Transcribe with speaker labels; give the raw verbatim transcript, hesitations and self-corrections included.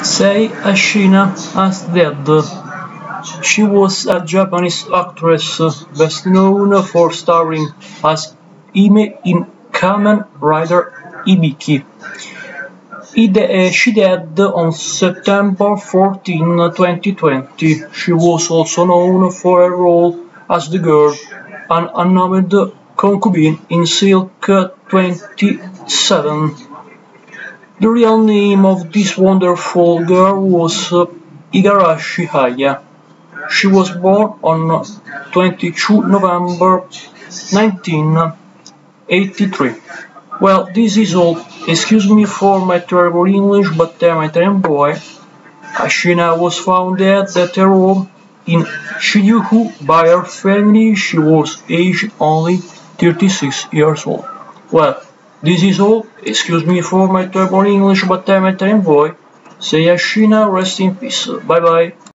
Speaker 1: Sei Ashina as dead. She was a Japanese actress best known for starring as Ime in Kamen Rider Ibiki. She died on September fourteenth, twenty twenty. She was also known for her role as the girl, an unnamed concubine in Silk twenty-seven. The real name of this wonderful girl was uh, Igarashi Haya. She was born on twenty-second of November nineteen eighty-three. Well, this is all. Excuse me for my terrible English, but I'm a Italian boy. Ashina was found dead at her home in Shinjuku by her family. She was aged only thirty-six years old. Well, this is all. Excuse me for my terrible English, but I'm a Italian boy. Say Ashina, rest in peace. Bye bye.